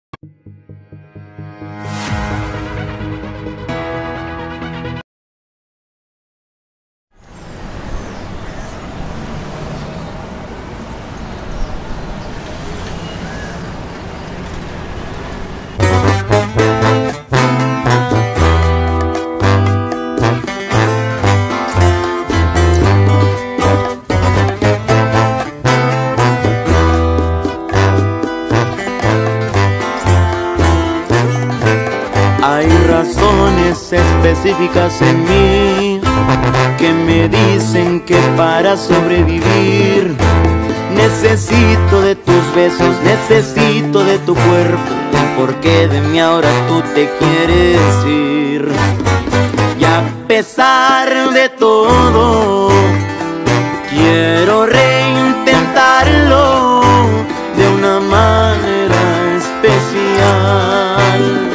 Hay razones específicas en mí que me dicen que para sobrevivir necesito de tus besos, necesito de tu cuerpo. ¿Por qué de mí ahora tú te quieres ir? Y a pesar de todo, quiero reintentarlo de una manera especial.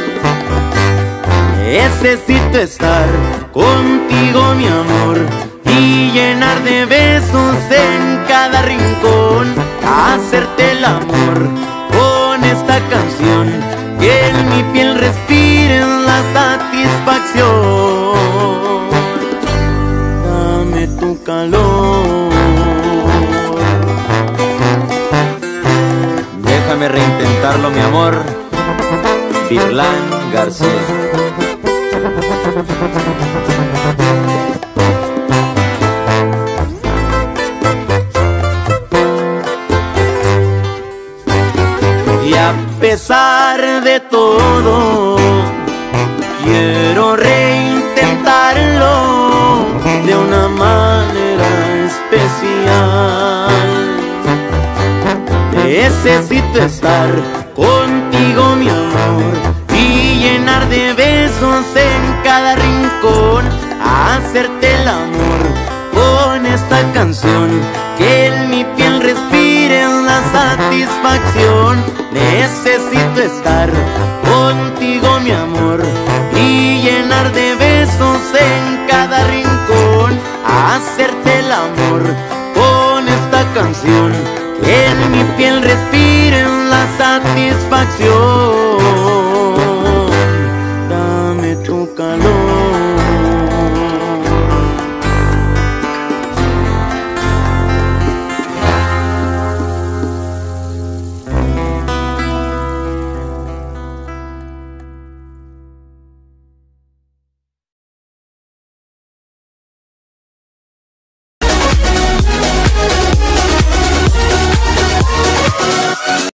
Necesito estar contigo, mi amor, y llenar de besos en cada rincón, hacerte el amor con esta canción, que en mi piel respire la satisfacción. Dame tu calor, déjame reintentarlo, mi amor. Virlán García. Y a pesar de todo, quiero reintentarlo de una manera especial. Necesito estar contigo, mi amor, y llenar de besos en cada rincón, hacerte el amor con esta canción, que en mi piel respire la satisfacción. Necesito estar contigo, mi amor, y llenar de besos en cada rincón, hacerte el amor con esta canción, que en mi piel respire